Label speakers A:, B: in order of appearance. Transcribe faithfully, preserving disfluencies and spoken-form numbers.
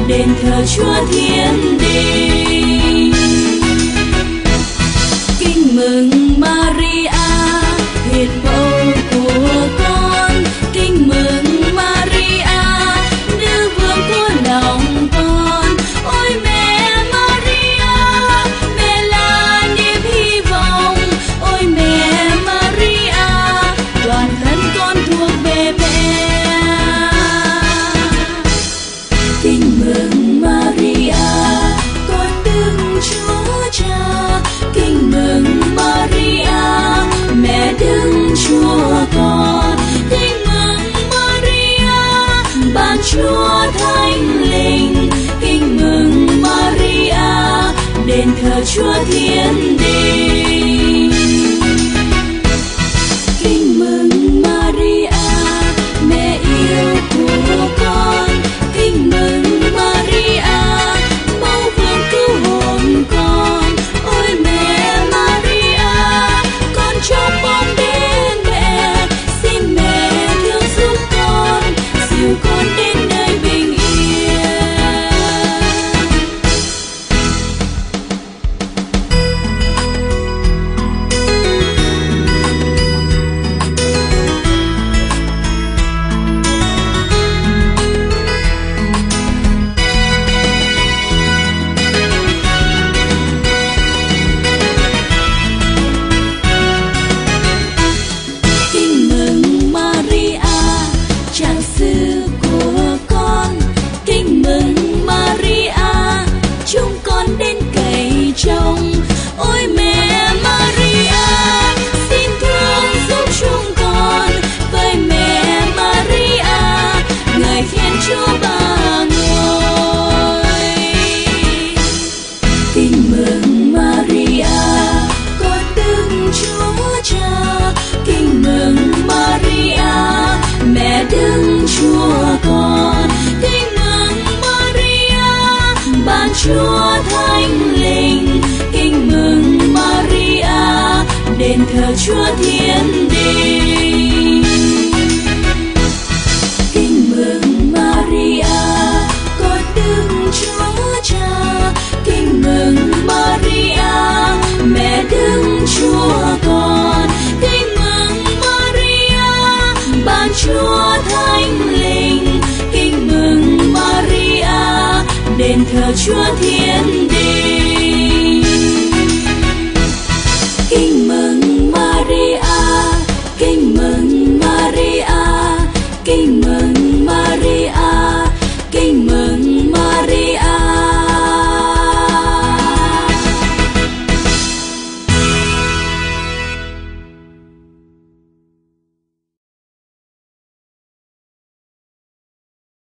A: đền thờ Chúa Thiên Đình. Kinh mừng Maria, hiền mẫu của con. Kinh mừng Maria, nữ vương của lòng con. Ôi mẹ Maria, mẹ là niềm hy vọng. Ôi mẹ Maria, toàn thân con thuộc về mẹ. Kinh mừng Maria, con đứng Chúa Cha. Kinh mừng Maria, mẹ đứng Chúa Con. Kinh mừng Maria, ban Chúa Thánh Linh. Kinh mừng Maria, đền thờ Chúa Thiên Đình. Kinh mừng Maria, mẹ yêu của con. Kinh mừng Maria, mẫu vương cứu hồn con. Ôi mẹ Maria, con trông mong đến mẹ. Xin mẹ thương giúp con, dìu con đến nơi bình yên. Kinh mừng Maria, trạng sư của con. Kinh mừng Maria, chúng con đến cậy trông. Ôi mẹ Maria, xin thương giúp chúng con. Với mẹ Maria, ngợi khen Chúa Ba Ngôi. Kinh mừng Maria, con đứng Chúa Cha. Kinh mừng Maria, mẹ đứng Chúa Con. Kinh mừng Maria, ban Chúa Thánh Linh. Kinh mừng Maria, đền thờ Chúa Thiên Đình. Kinh mừng Maria, con đứng Chúa Cha. Kinh mừng Maria, mẹ đứng Chúa Con. Kinh mừng Maria, ban Chúa Thánh Linh. Kinh mừng Maria, đền thờ Chúa Thiên Đình.